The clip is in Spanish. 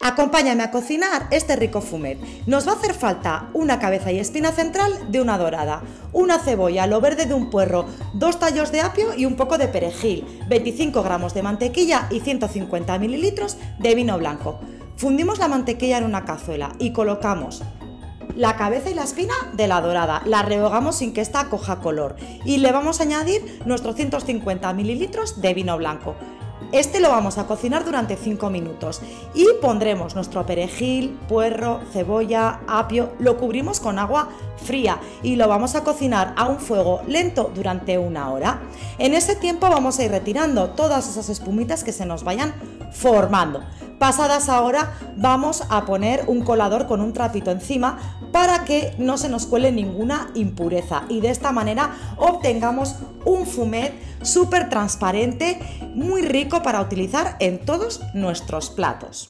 Acompáñame a cocinar este rico fumet. Nos va a hacer falta una cabeza y espina central de una dorada, una cebolla, lo verde de un puerro, 2 tallos de apio y un poco de perejil, 25 gramos de mantequilla y 150 mililitros de vino blanco. Fundimos la mantequilla en una cazuela y colocamos la cabeza y la espina de la dorada, la rehogamos sin que ésta coja color y le vamos a añadir nuestros 150 mililitros de vino blanco. Este lo vamos a cocinar durante 5 minutos y pondremos nuestro perejil, puerro, cebolla, apio, lo cubrimos con agua fría y lo vamos a cocinar a un fuego lento durante 1 hora. En ese tiempo vamos a ir retirando todas esas espumitas que se nos vayan formando. Pasadas ahora vamos a poner un colador con un trapito encima para que no se nos cuele ninguna impureza y de esta manera obtengamos un fumet súper transparente, muy rico para utilizar en todos nuestros platos.